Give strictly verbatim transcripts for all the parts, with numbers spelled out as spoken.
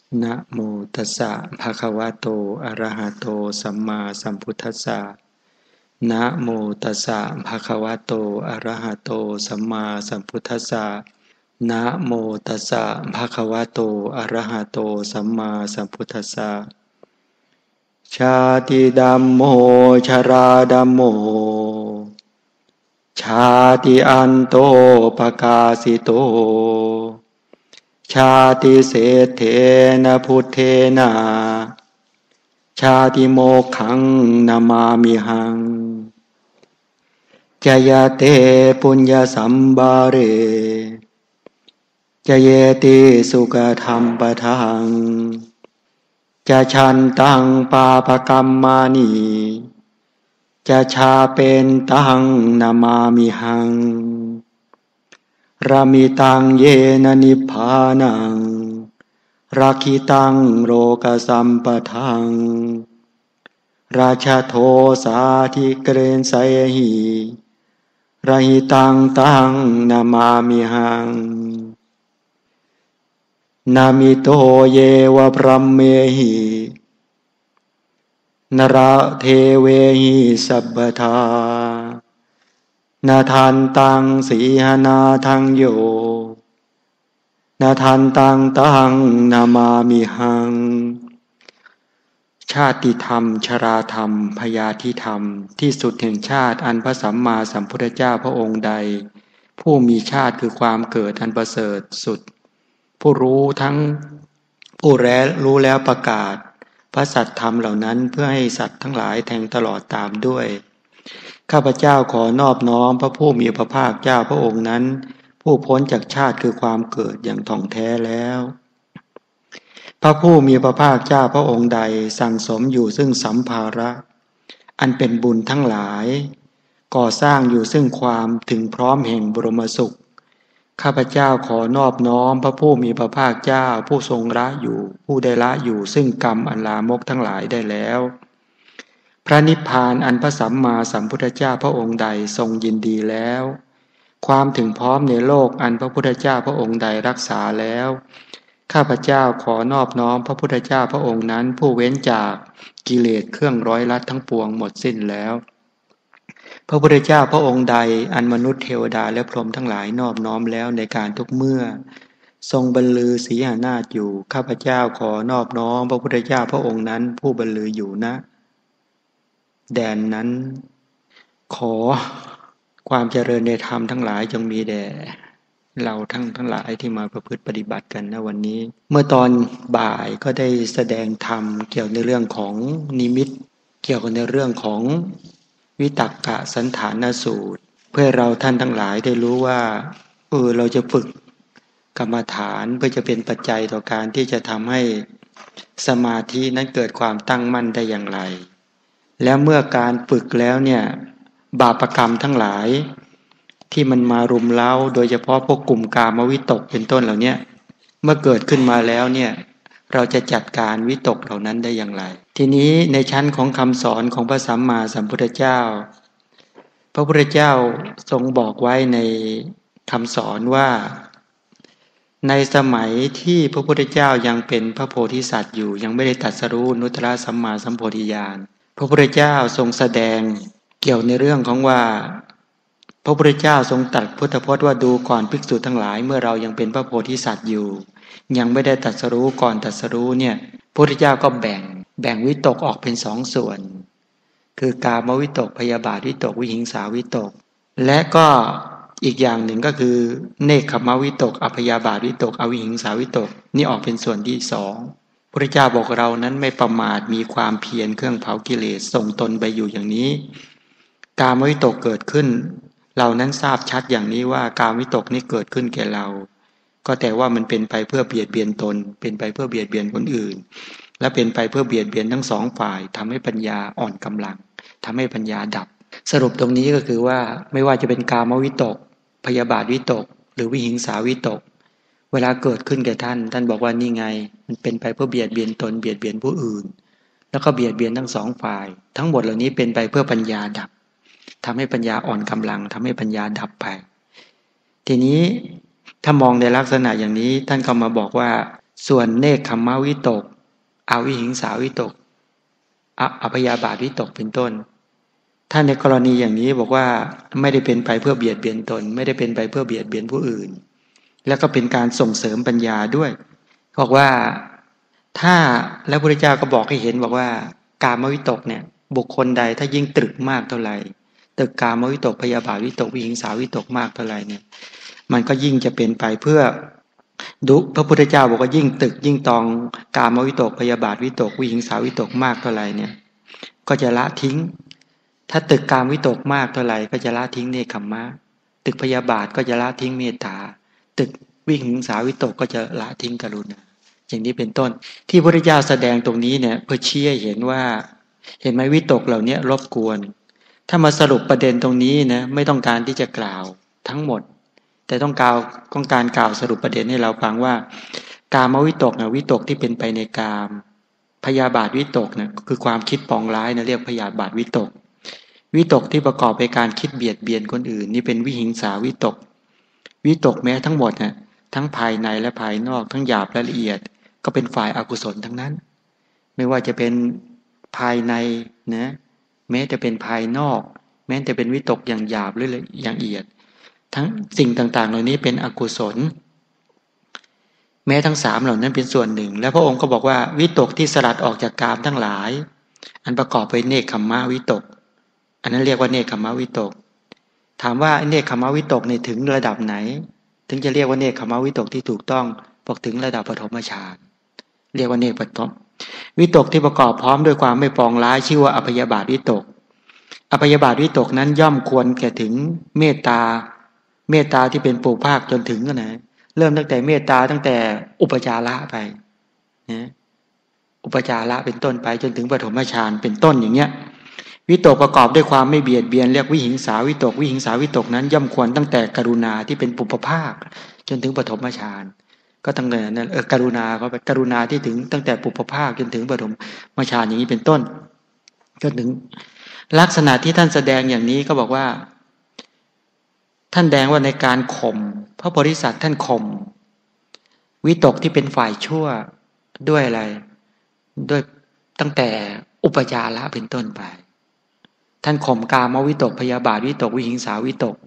นะโมตัสสะภะคะวะโตอะระหะโตสัมมาสัมพุทธัสสะนะโมตัสสะภะคะวะโตอะระหะโตสัมมาสัมพุทธัสสะนะโมตัสสะภะคะวะโตอะระหะโตสัมมาสัมพุทธัสสะชาติดัมโมชราดัมโมชาติอันโตปกาสิโตชาติเศรษฐนะพุทเทนะชาติโมกขังนามามิหังจยเตปุญญสัมบาเรจเยติสุขธรรมปะทังจะชันตังปาปกรรมมานีจะชาเป็นตังนามามิหังรามิตังเยนะนิพพานังรักขิตังโรกสัมปทังราชโทสาธิเกเรนไสหิราหิตังตังนามามิหังนามิโตเยวะพรัมเมหินระเทเวหิสัพพทานาทันตังสีหนาทังโยนาทันตังตังนามามิหังชาติธรรมชราธรรมพยาธิธรรมที่สุดแห่งชาติอันพระสัมมาสัมพุทธเจ้าพระองค์ใดผู้มีชาติคือความเกิดอันประเสริฐสุดผู้รู้ทั้งผู้แร้รู้แล้วประกาศพระสัตธรรมเหล่านั้นเพื่อให้สัตว์ทั้งหลายแทงตลอดตามด้วยข้าพเจ้าขอนอบน้อมพระผู้มีพระภาคเจ้าพระองค์นั้นผู้พ้นจากชาติคือความเกิดอย่างท่องแท้แล้วพระผู้มีพระภาคเจ้าพระองค์ใดสั่งสมอยู่ซึ่งสัมภาระอันเป็นบุญทั้งหลายก่อสร้างอยู่ซึ่งความถึงพร้อมแห่งบรมสุขข้าพเจ้าขอนอบน้อมพระผู้มีพระภาคเจ้าผู้ทรงละอยู่ผู้ได้ละอยู่ซึ่งกรรมอันลามกทั้งหลายได้แล้วพระนิพพานอันพระสัมมาสัมพุทธเจ้าพระองค์ใดทรงยินดีแล้วความถึงพร้อมในโลกอันพระพุทธเจ้าพระองค์ใดรักษาแล้วข้าพเจ้าขอนอบน้อมพระพุทธเจ้าพระองค์นั้นผู้เว้นจากกิเลสเครื่องร้อยลัดทั้งปวงหมดสิ้นแล้วพระพุทธเจ้าพระองค์ใดอันมนุษย์เทวดาและพรหมทั้งหลายนอบน้อมแล้วในการทุกเมื่อทรงบรรลือสีหนาฏอยู่ข้าพเจ้าขอนอบน้อมพระพุทธเจ้าพระองค์นั้นผู้บรรลืออยู่ณแดนนั้นขอความเจริญในธรรมทั้งหลายจงมีแด่เราทั้งทั้งหลายที่มาประพฤติปฏิบัติกันณวันนี้เมื่อตอนบ่ายก็ได้แสดงธรรมเกี่ยวในเรื่องของนิมิตเกี่ยวกับในเรื่องของวิตักกะสันฐานสูตรเพื่อเราท่านทั้งหลายได้รู้ว่าเออเราจะฝึกกรรมฐานเพื่อจะเป็นปัจจัยต่อการที่จะทำให้สมาธินั้นเกิดความตั้งมั่นได้อย่างไรแล้วเมื่อการฝึกแล้วเนี่ยบาปกรรมทั้งหลายที่มันมารุมเร้าโดยเฉพาะพวกกลุ่มกามวิตกเป็นต้นเหล่านี้เมื่อเกิดขึ้นมาแล้วเนี่ยเราจะจัดการวิตกเหล่านั้นได้อย่างไรทีนี้ในชั้นของคำสอนของพระสัมมาสัมพุทธเจ้าพระพุทธเจ้าทรงบอกไว้ในคำสอนว่าในสมัยที่พระพุทธเจ้ายังเป็นพระโพธิสัตว์อยู่ยังไม่ได้ตรัสรู้นุตตรสัมมาสัมโพธิญาณพระพุทธเจ้าทรงแสดงเกี่ยวในเรื่องของว่าพระพุทธเจ้าทรงตรัสพุทธพจน์ว่าดูก่อนภิกษุทั้งหลายเมื่อเรายังเป็นพระโพธิสัตว์อยู่ยังไม่ได้ตรัสรู้ก่อนตรัสรู้เนี่ยพระพุทธเจ้าก็แบ่งแบ่งวิตกออกเป็นสองส่วนคือกามวิตกพยาบาทวิตกวิหิงสาวิตกและก็อีกอย่างหนึ่งก็คือเนคขมวิตกอพยาบาทวิตกอวิหิงสาวิตกนี่ออกเป็นส่วนที่สองพระเจ้าบอกเรานั้นไม่ประมาทมีความเพียรเครื่องเผากิเลสส่งตนไปอยู่อย่างนี้กามวิตกเกิดขึ้นเรานั้นทราบชัดอย่างนี้ว่ากามวิตกนี้เกิดขึ้นแก่เราก็แต่ว่ามันเป็นไปเพื่อเบียดเบียนตนเป็นไปเพื่อเบียดเบียนคนอื่นและเป็นไปเพื่อเบียดเบียนทั้งสองฝ่ายทำให้ปัญญาอ่อนกำลังทำให้ปัญญาดับสรุปตรงนี้ก็คือว่าไม่ว่าจะเป็นกามวิตกพยาบาทวิตกหรือวิหิงสาวิตกเวลาเกิดขึ้นแก่ท่านท่านบอกว่านี่ไงมันเป็นไปเพื่อเบียดเบียนตนเบียดเบียนผู้อื่นแล้วก็เบียดเบียนทั้งสองฝ่ายทั้งหมดเหล่านี้เป็นไปเพื่อปัญญาดับทำให้ปัญญาอ่อนกำลังทำให้ปัญญาดับไปทีนี้ถ้ามองในลักษณะอย่างนี้ท่านก็มาบอกว่าส่วนเนกขัมมวิตกอวิหิงสาวิตกอพยาบาทวิตกเป็นต้นถ้าในกรณีอย่างนี้บอกว่าไม่ได้เป็นไปเพื่อเบียดเบียนตนไม่ได้เป็นไปเพื่อเบียดเบียนผู้อื่นแล้วก็เป็นการส่งเสริมปัญญาด้วยบอกว่าถ้าแล้วพระพุทธเจ้าก็บอกให้เห็นบอกว่ากามวิตกเนี่ยบุคคลใดถ้ายิ่งตรึกมากเท่าไหร่ตรึกกามวิตกพยาบาทวิตกวิหิงสาวิตกมากเท่าไหร่เนี่ยมันก็ยิ่งจะเป็นไปเพื่อดุพระพุทธเจ้าบอกว่ายิ่งตึกยิ่งตองกามวิตกพยาบาทวิตกวิหิงสาวิตกมากเท่าไหร่เนี่ยก็จะละทิ้งถ้าตึกกามวิตกมากเท่าไหร่ก็จะละทิ้งเนคขมมะตึกพยาบาทก็จะละทิ้งเมตตาตึกวิหิงสาวิตกก็จะละทิ้งกรุณาอย่างนี้เป็นต้นที่พระพุทธเจ้าแสดงตรงนี้เนี่ยเพื่อชี้ให้เห็นว่าเห็นไหมวิตกเหล่านี้รบกวนถ้ามาสรุปประเด็นตรงนี้นะไม่ต้องการที่จะกล่าวทั้งหมดแต่ต้องกล่าวต้องการกล่าวสรุปประเด็นให้เราฟังว่ากามวิตกนะวิตกที่เป็นไปในกามพยาบาทวิตกนะคือความคิดปองร้ายนะเรียกพยาบาทวิตกวิตกที่ประกอบไปการคิดเบียดเบียนคนอื่นนี่เป็นวิหิงสาวิตกวิตกแม้ทั้งหมดนะทั้งภายในและภายนอกทั้งหยาบและละเอียดก็เป็นฝ่ายอกุศลทั้งนั้นไม่ว่าจะเป็นภายในนะแม้จะเป็นภายนอกแม้จะเป็นวิตกอย่างหยาบหรืออย่างละเอียดทั้งสิ่งต่างๆเหล่านี้เป็นอกุศลแม้ทั้งสามเหล่านั้นเป็นส่วนหนึ่งแล้วพระองค์ก็บอกว่าวิตกที่สลัดออกจากกามทั้งหลายอันประกอบไปเนกขัมมะวิตกอันนั้นเรียกว่าเนกขัมมะวิตกถามว่าเนกขัมมะวิตกในถึงระดับไหนถึงจะเรียกว่าเนกขัมมะวิตกที่ถูกต้องบอกถึงระดับปฐมฌานเรียกว่าเนกปฐมวิตกที่ประกอบพร้อมด้วยความไม่ปองร้ายชื่อว่าอภยาบาทวิตกอภยาบาทวิตกนั้นย่อมควรแก่ถึงเมตตาเมตตาที่เป็นปลูกภาคจนถึงก็ไหนเริ่มตั้งแต่เมตตาตั้งแต่อุปจาระไปนะอุปจาระเป็นต้นไปจนถึงปฐมฌานเป็นต้นอย่างเงี้ยวิตกประกอบด้วยความไม่เบียดเบียนเรียกวิหิงสาวิตกวิหิงสาวิตกนั้นย่อมควรตั้งแต่กรุณาที่เป็นปุพพภาคจนถึงปฐมฌานก็ตั้งแต่นั้นเออกรุณาเขาไปกรุณาที่ถึงตั้งแต่ปุพพภาคจนถึงปฐมฌานอย่างนี้เป็นต้นจนถึงลักษณะที่ท่านแสดงอย่างนี้ก็บอกว่าท่านแสดงว่าในการข่มพระโพธิสัตว์ท่านข่มวิตกที่เป็นฝ่ายชั่วด้วยอะไรด้วยตั้งแต่อุปจาระเป็นต้นไปท่านข่มกามวิตกพยาบาทวิตกวิหิงสาวิตก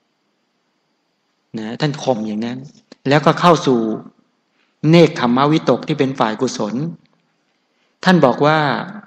นะท่านข่มอย่างนั้นแล้วก็เข้าสู่เนกขัมมวิตกที่เป็นฝ่ายกุศลท่านบอกว่า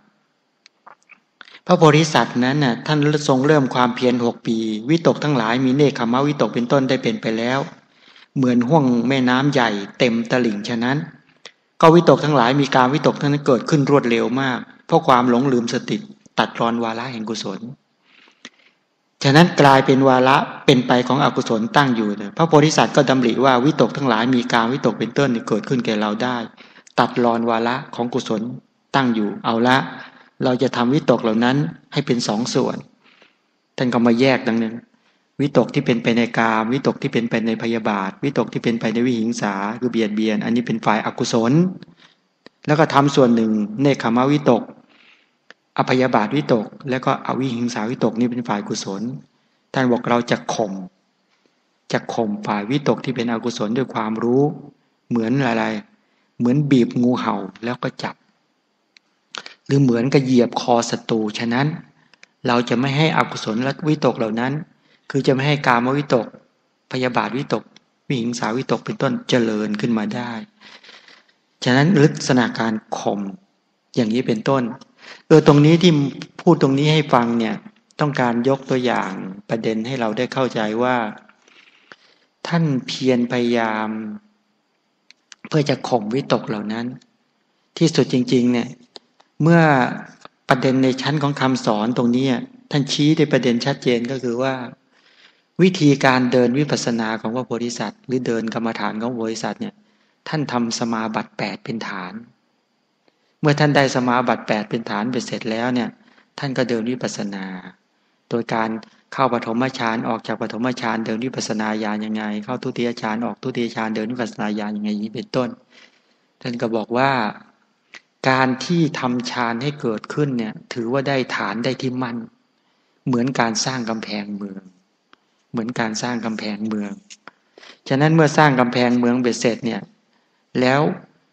พระโพธิสัตว์นั้นน่ะท่านทรงเริ่มความเพียรหกปีวิตกทั้งหลายมีเนกขัมมวิตกเป็นต้นได้เป็นไปแล้วเหมือนห้วงแม่น้ำใหญ่เต็มตลิ่งฉะนั้นก็วิตกทั้งหลายมีการวิตกทั้งนั้นเกิดขึ้นรวดเร็วมากเพราะความหลงลืมสติตัดรอนวาระแห่งกุศลฉะนั้นกลายเป็นวาระเป็นไปของอกุศลตั้งอยู่พระโพธิสัตว์ก็ดำริว่าวิตกทั้งหลายมีการวิตกเป็นต้นเกิดขึ้นแก่เราได้ตัดรอนวาระของกุศลตั้งอยู่เอาละเราจะทำวิตกเหล่านั้นให้เป็นสองส่วนท่านก็มาแยกดังนั้นวิตกที่เป็นไปในกามวิตกที่เป็นไปในพยาบาทวิตกที่เป็นไปในวิหิงสาคือเบียดเบียนอันนี้เป็นฝ่ายอกุศลแล้วก็ทำส่วนหนึ่งเนกขัมมวิตกอภยาบาทวิตกแล้วก็อวิหิงสาวิตกนี่เป็นฝ่ายกุศลท่านบอกเราจะข่มจะข่มฝ่ายวิตกที่เป็นอกุศลด้วยความรู้เหมือนอะไรเหมือนบีบงูเห่าแล้วก็จับหรือเหมือนกับเหยียบคอศัตรูฉะนั้นเราจะไม่ให้อกุศลและวิตกเหล่านั้นคือจะไม่ให้กามวิตกพยาบาทวิตกวิหิงสาวิตกเป็นต้นเจริญขึ้นมาได้ฉะนั้นลักษณะการข่มอย่างนี้เป็นต้นเออตรงนี้ที่พูดตรงนี้ให้ฟังเนี่ยต้องการยกตัวอย่างประเด็นให้เราได้เข้าใจว่าท่านเพียรพยายามเพื่อจะข่มวิตกเหล่านั้นที่สุดจริงๆเนี่ยเมื่อประเด็นในชั้นของคำสอนตรงนี้ท่านชี้ในประเด็นชัดเจนก็คือว่าวิธีการเดินวิปัสสนาของพระโพธิสัตว์หรือเดินกรรมฐานของพระโพธิสัตว์เนี่ยท่านทำสมาบัติแปดเป็นฐานเมื่อท่านได้สมาบัติแปดเป็นฐานไปเสร็จแล้วเนี่ยท่านก็เดินวิปัสสนาโดยการเข้าปฐมฌานออกจากปฐมฌานเดินวิปัสสนาญาณยังไงเข้าทุติยฌานออกทุติยฌานเดินวิปัสสนาญาณยังไงนี้เป็นต้นท่านก็บอกว่าการที่ทำฌานให้เกิดขึ้นเนี่ยถือว่าได้ฐานได้ที่มั่นเหมือนการสร้างกำแพงเมืองเหมือนการสร้างกำแพงเมืองฉะนั้นเมื่อสร้างกำแพงเมืองเบ็ดเสร็จเนี่ยแล้ว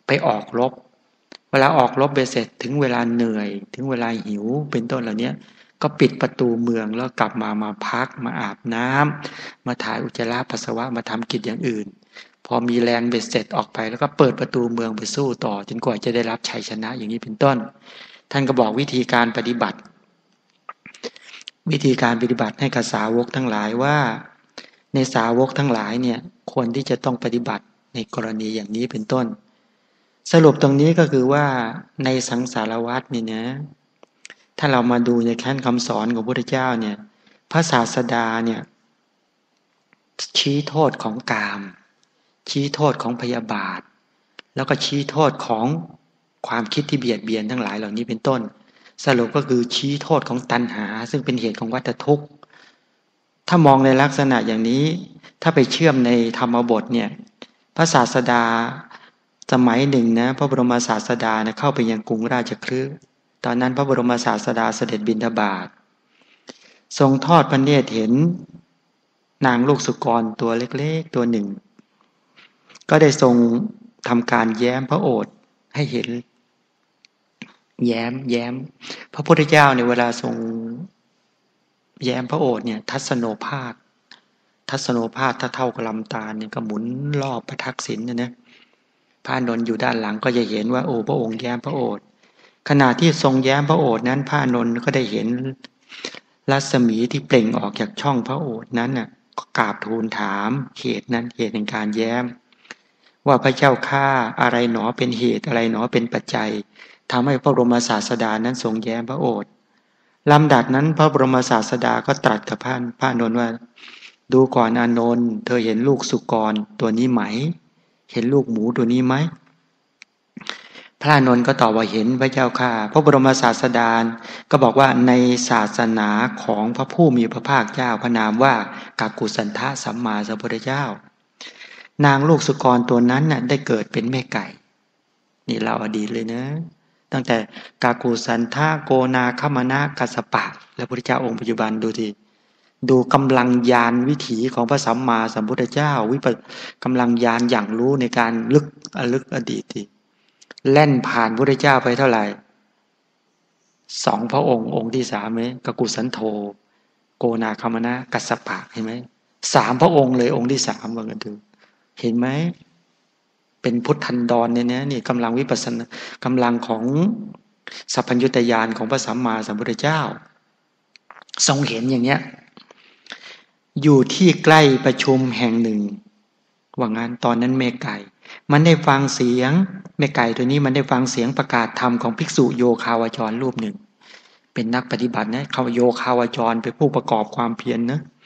ไปออกรบเวลาออกรบเบเสร็จถึงเวลาเหนื่อยถึงเวลาหิวเป็นต้นเหล่านี้ก็ปิดประตูเมืองแล้วกลับมามาพักมาอาบน้ำมาถ่ายอุจจาระปัสสาวะมาทำกิจอย่างอื่นพอมีแรงเบ็ดเสร็จออกไปแล้วก็เปิดประตูเมืองไปสู้ต่อจนกว่าจะได้รับชัยชนะอย่างนี้เป็นต้นท่านก็บอกวิธีการปฏิบัติวิธีการปฏิบัติให้กับสาวกทั้งหลายว่าในสาวกทั้งหลายเนี่ยควรที่จะต้องปฏิบัติในกรณีอย่างนี้เป็นต้นสรุปตรงนี้ก็คือว่าในสังสารวัฏนี่นะถ้าเรามาดูในแค้นคำสอนของพระพุทธเจ้าเนี่ยพระศาสดาเนี่ยชี้โทษของกามชี้โทษของพยาบาทแล้วก็ชี้โทษของความคิดที่เบียดเบียนทั้งหลายเหล่านี้เป็นต้นสรุปก็คือชี้โทษของตัณหาซึ่งเป็นเหตุของวัฏทุกข์ถ้ามองในลักษณะอย่างนี้ถ้าไปเชื่อมในธรรมบทเนี่ยพระศาสดาสมัยหนึ่งนะพระบรมศาสดานะเข้าไปยังกรุงราชคฤห์ตอนนั้นพระบรมศาสดาเสด็จบิณฑบาตทรงทอดพระเนตรเห็นนางลูกสุกรตัวเล็กๆตัวหนึ่งก็ได้ทรงทำการแย้มพระโอษฐ์ให้เห็นแย้มแย้มพระพุทธเจ้าในเวลาทรงแย้มพระโอษฐ์เนี่ยทัศโนภาสทัศโนภาสถ้าเท่ากับลำตาเนี่ยก็หมุนรอบพระทักษิณนะนะพระนนท์อยู่ด้านหลังก็จะเห็นว่าโอ้พระองค์แย้มพระโอษฐ์ขณะที่ทรงแย้มพระโอษฐ์นั้นพระนนท์ก็ได้เห็นรัศมีที่เปล่งออกจากช่องพระโอษฐ์นั้นน่ะก็กราบทูลถามเหตุนั้นเหตุแห่งการแย้มว่าพระเจ้าข้าอะไรหนอเป็นเหตุอะไรหนอเป็นปัจจัยทำให้พระบรมศาสดานั้นทรงแย้มพระโอษฐ์ลำดับนั้นพระบรมศาสดาก็ตรัสกับพระพระนนท์ว่าดูก่อนอานนท์เธอเห็นลูกสุกรตัวนี้ไหมเห็นลูกหมูตัวนี้ไหมพระอานนท์ก็ตอบว่าเห็นพระเจ้าข้าพระบรมศาสดาก็บอกว่าในศาสนาของพระผู้มีพระภาคเจ้าพระนามว่ากากุสันทะสัมมาสัมพุทธเจ้านางลูกสุกรตัวนั้นน่ะได้เกิดเป็นแม่ไก่นี่เราอดีตเลยนะตั้งแต่กากุสันทะโกนาคมนะกัสสปะและพระพุทธเจ้าองค์ปัจจุบันดูทีดูกำลังญาณวิถีของพระสัมมาสัมพุทธเจ้าวิปัสกำลังญาณอย่างรู้ในการลึกอลึกอดีตทีแล่นผ่านพระพุทธเจ้าไปเท่าไหร่สองพระองค์องค์ที่สามไหมกากุสันโธโกนาคมนะกัสสปะเห็นไหมสามพระองค์เลยองค์ที่สามว่ากันดูเห็นไหมเป็นพุทธันดรเนี่ยนะนี่กำลังวิปัสสนากำลังของสัพพัญญุตญาณของพระสัมมาสัมพุทธเจ้าทรงเห็นอย่างเนี้ยอยู่ที่ใกล้ประชุมแห่งหนึ่งว่างานตอนนั้นแม่ไก่มันได้ฟังเสียงแม่ไก่ตัวนี้มันได้ฟังเสียงประกาศธรรมของภิกษุโยคาวจรรูปหนึ่งเป็นนักปฏิบัตินะเขาโยคาวจรเป็นผู้ประกอบความเพียร น, นะ